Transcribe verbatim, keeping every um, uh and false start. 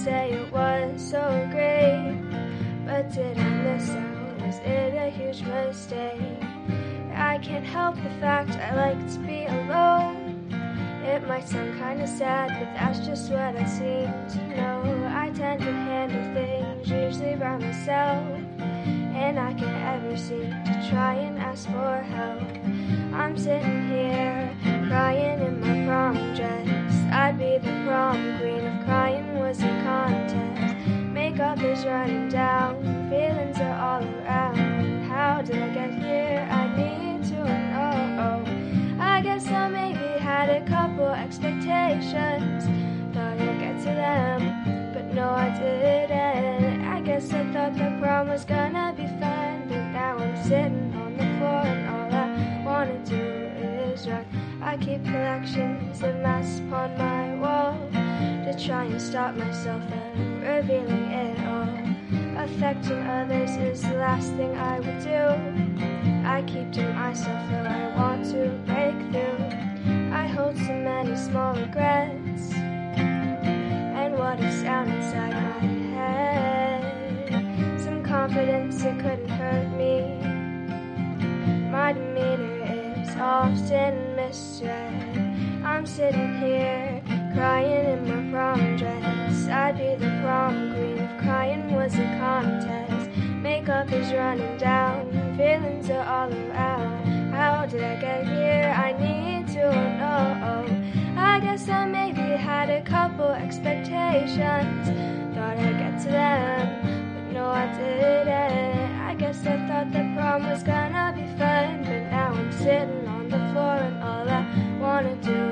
say it was so great, but did I miss out? Was it a huge mistake? I can't help the fact I like to be alone. It might sound kinda sad, but that's just what I seem to know. I tend to handle things usually by myself, and I can't ever seem to try and ask for help. I'm sitting here, crying in my prom dress. I'd be the prom queen if crying was a contest. Makeup is running down, feelings are all around. How did I get here? I need to know. I guess I maybe had a couple expectations, thought I'd get to them, but no I didn't. I guess I thought the prom was gonna be fun, but now I'm sitting on the floor and all I wanna do is run. I keep collections of masks upon my wall to try and stop myself from revealing it all. Affecting others is the last thing I would do. I keep to myself though I want to break through. I hold so many small regrets and what ifs down inside my head. Some confidence, it couldn't hurt me. My demeanor is often misread. I'm sitting here, crying in my prom dress. I'd be the prom queen if crying was a contest. Makeup is running down, feelings are all around. How did I get here? I need to know. I guess I maybe had a couple expectations, thought I'd get to them, but no I didn't. I guess I thought the prom was gonna be fun, but now I'm sitting on the floor and all I wanna do